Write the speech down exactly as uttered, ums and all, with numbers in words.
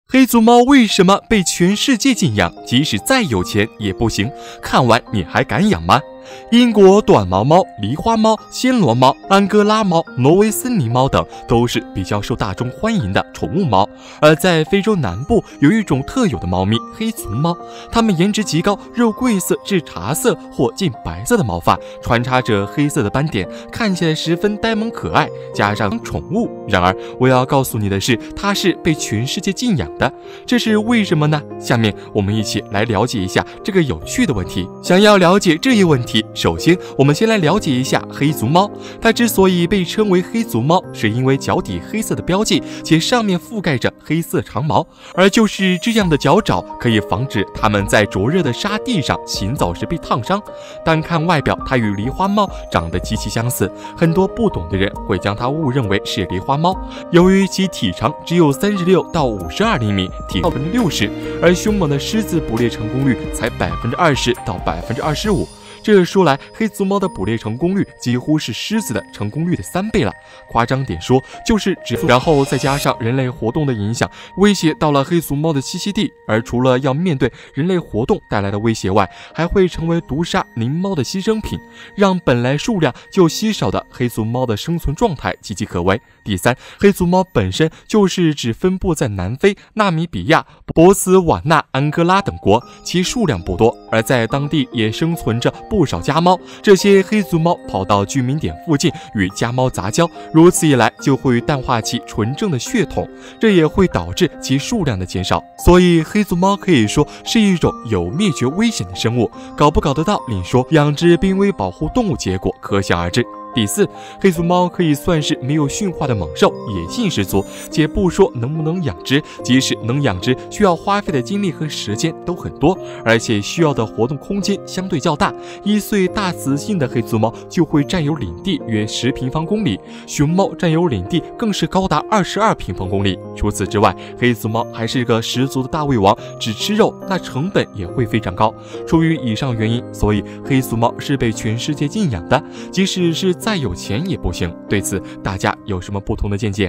黑足猫为什么被全世界敬仰？即使再有钱也不行。看完你还敢养吗？英国短毛猫、狸花猫、暹罗猫、安哥拉猫、挪威森林猫等都是比较受大众欢迎的宠物猫。而在非洲南部有一种特有的猫咪黑足猫，它们颜值极高，肉桂色至茶色或近白色的毛发，穿插着黑色的斑点，看起来十分呆萌可爱，加上宠物。然而我要告诉你的是，它是被全世界敬仰的，这是为什么呢？下面我们一起来了解一下这个有趣的问题。想要了解这一问题，首先我们先来了解一下黑足猫。它之所以被称为黑足猫，是因为脚底黑色的标记，且上面覆盖着黑色长毛，而就是这样的脚爪可以防止它们在灼热的沙地上行走时被烫伤。单看外表，它与狸花猫长得极其相似，很多不懂的人会将它误认为是狸花猫。由于其体长只有三十六到五十二厘米，体重百分之六十，而凶猛的狮子捕猎成功率才百分之二十到百分之二十五。这说来，黑足猫的捕猎成功率几乎是狮子的成功率的三倍了。夸张点说，就是只然后再加上人类活动的影响，威胁到了黑足猫的栖息地。而除了要面对人类活动带来的威胁外，还会成为毒杀灵猫的牺牲品，让本来数量就稀少的黑足猫的生存状态岌岌可危。第三，黑足猫本身就是只分布在南非、纳米比亚、博茨瓦纳、安哥拉等国，其数量不多，而在当地也生存着不少家猫。这些黑足猫跑到居民点附近与家猫杂交，如此一来就会淡化其纯正的血统，这也会导致其数量的减少。所以黑足猫可以说是一种有灭绝危险的生物，搞不搞得到另说，养殖濒危保护动物结果可想而知。第四，黑足猫可以算是没有驯化的猛兽，野性十足，且不说能不能养殖，即使能养殖，需要花费的精力和时间都很多，而且需要的活动空间相对较大。一岁大雌性的黑足猫就会占有领地约十平方公里，雄猫占有领地更是高达二十二平方公里。除此之外，黑足猫还是个十足的大胃王，只吃肉，那成本也会非常高。出于以上原因，所以黑足猫是被全世界敬仰的，即使是再有钱也不行。对此大家有什么不同的见解？